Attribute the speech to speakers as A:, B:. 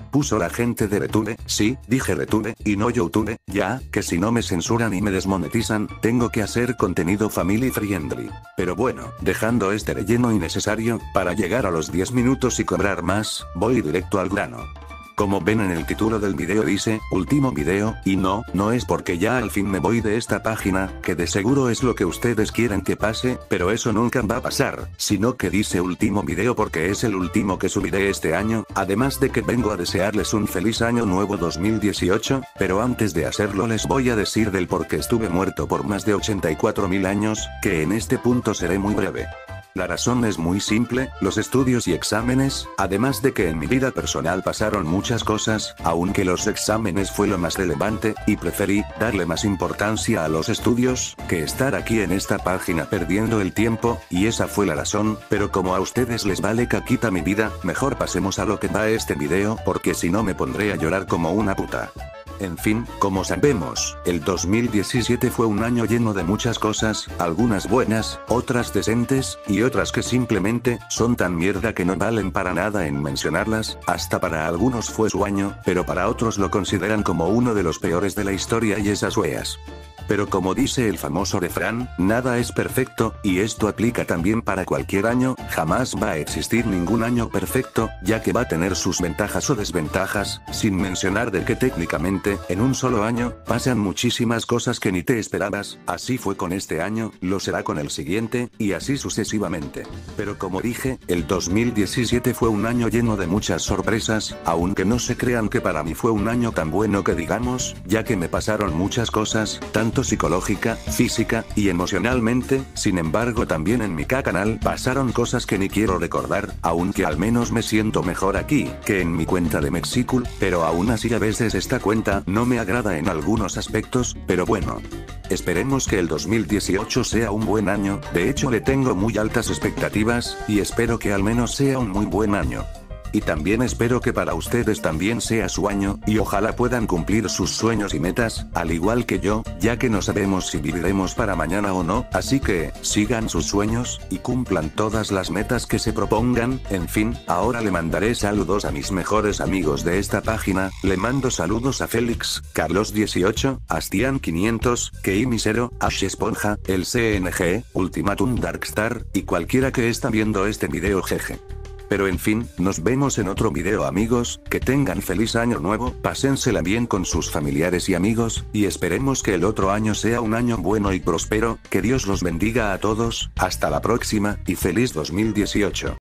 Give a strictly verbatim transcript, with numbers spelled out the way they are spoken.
A: puso la gente de RedTube, sí, dije RedTube, y no YouTube, ya, que si no me censuran y me desmonetizan, tengo que hacer contenido family friendly. Pero bueno, dejando este relleno innecesario, para llegar a los diez minutos y cobrar más, voy directo al grano. Como ven en el título del video dice, último video, y no, no es porque ya al fin me voy de esta página, que de seguro es lo que ustedes quieren que pase, pero eso nunca va a pasar, sino que dice último video porque es el último que subiré este año, además de que vengo a desearles un feliz año nuevo dos mil dieciocho, pero antes de hacerlo les voy a decir del por qué estuve muerto por más de ochenta y cuatro mil años, que en este punto seré muy breve. La razón es muy simple, los estudios y exámenes, además de que en mi vida personal pasaron muchas cosas, aunque los exámenes fue lo más relevante, y preferí darle más importancia a los estudios, que estar aquí en esta página perdiendo el tiempo, y esa fue la razón, pero como a ustedes les vale caquita mi vida, mejor pasemos a lo que va este video, porque si no me pondré a llorar como una puta. En fin, como sabemos, el dos mil diecisiete fue un año lleno de muchas cosas, algunas buenas, otras decentes, y otras que simplemente, son tan mierda que no valen para nada en mencionarlas, hasta para algunos fue su año, pero para otros lo consideran como uno de los peores de la historia y esas weas. Pero como dice el famoso refrán, nada es perfecto, y esto aplica también para cualquier año, jamás va a existir ningún año perfecto, ya que va a tener sus ventajas o desventajas, sin mencionar de que técnicamente, en un solo año, pasan muchísimas cosas que ni te esperabas, así fue con este año, lo será con el siguiente, y así sucesivamente. Pero como dije, el dos mil diecisiete fue un año lleno de muchas sorpresas, aunque no se crean que para mí fue un año tan bueno que digamos, ya que me pasaron muchas cosas, tanto psicológica, física, y emocionalmente, sin embargo también en mi canal pasaron cosas que ni quiero recordar, aunque al menos me siento mejor aquí, que en mi cuenta de Mexicool, pero aún así a veces esta cuenta no me agrada en algunos aspectos, pero bueno. Esperemos que el dos mil dieciocho sea un buen año, de hecho le tengo muy altas expectativas, y espero que al menos sea un muy buen año. Y también espero que para ustedes también sea su año, y ojalá puedan cumplir sus sueños y metas, al igual que yo, ya que no sabemos si viviremos para mañana o no, así que, sigan sus sueños, y cumplan todas las metas que se propongan, en fin, ahora le mandaré saludos a mis mejores amigos de esta página, le mando saludos a Félix, Carlos dieciocho, Astian quinientos, Keimi cero, Ash Esponja, el C N G, Ultimatum Darkstar, y cualquiera que está viendo este video jeje. Pero en fin, nos vemos en otro video amigos, que tengan feliz año nuevo, pásensela bien con sus familiares y amigos, y esperemos que el otro año sea un año bueno y próspero, que Dios los bendiga a todos, hasta la próxima, y feliz dos mil dieciocho.